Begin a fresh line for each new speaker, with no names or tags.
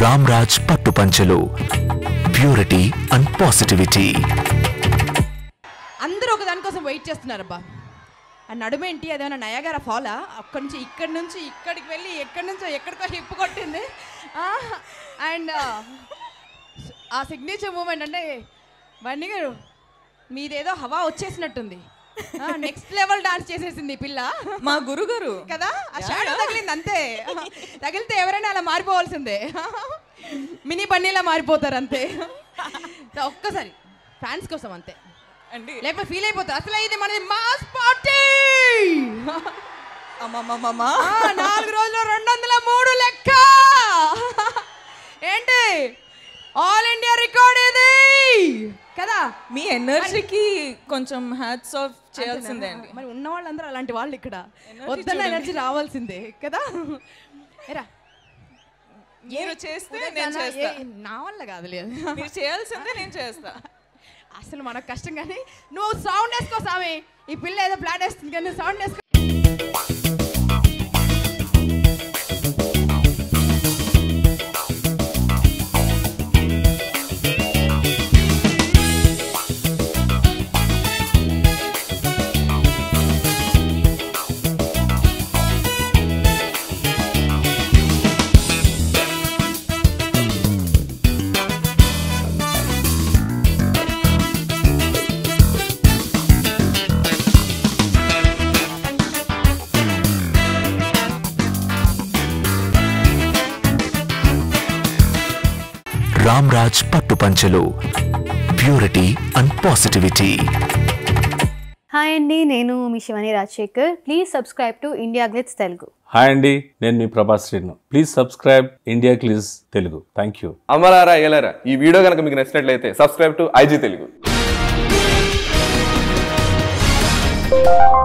రామ్రాజ్ పట్టు పంచలు purity and positivity.
అందరూ ఒక దానికోసం వెయిట్ చేస్తున్నారబ్బా. ఆ నడుమేంటి, అదేమన్నా నయాగరా ఫాలా? ఇక్కడి నుంచి ఇక్కడికి వెళ్ళి ఎక్కడి నుంచో ఎక్కడికో హిప్ కొట్టింది. అండ్ ఆ సిగ్నేచర్ మూమెంట్ అంటే బన్నీ గారు మీదేదో హవా వచ్చేసినట్టుంది. నెక్స్ట్ లెవెల్ డాన్స్ చేసేసింది ఈ పిల్ల, మా గురుగారు కదా. ఆ షాడో తగిలింది అంతే. తగిలితే ఎవరైనా అలా మారిపోవాల్సిందే, మినీ బన్నీలా మారిపోతారు అంతే. ఒక్కసారి ఫ్యాన్స్ కోసం అంతే అండి, లేకపోతే ఫీల్ అయిపోతారు. అసలు ఇది మనది మాస్ పార్టీ. 4 రోజులు 203 లెక్క ఏంటి, ఆల్ ఇండియా రికార్డ్ ఇది కదా.
మీ ఎనర్జీకి కొంచెం హ్యాట్స్ ఆఫ్ చేయాల్సిందే అండి.
మరి ఉన్న వాళ్ళందరూ అలాంటి వాళ్ళు ఇక్కడ వద్దన్న ఎనర్జీ రావాల్సిందే కదా. ఎరా
మీరు చేస్తే నేను చేస్తా,
నా వల్ల కాదు, లేదు
మీరు చేయాల్సిందే నేను చేస్తా.
అసలు మనకు కష్టం కానీ నువ్వు సౌండ్ వేసుకో స్వామి. ఈ పిల్ల ఏదో ప్లాట్ వేస్తుంది కానీ సౌండ్ వేసుకో.
రామ్రాజ్ పట్టు పంచలు ప్యూరిటీ అండ్ పాజిటివిటీ.
హాయ్ అండి, నేను మీ Shivani Rajasekhar. Please subscribe to India Glitz Telugu.
Hi అండి, నేను మీ Prabhas Srinu. Please subscribe India Glitz Telugu. Thank you.
అమలారా ఎలారా, ఈ వీడియో కనుక మీకు నచ్చినట్లయితే సబ్స్క్రైబ్ టు IG తెలుగు.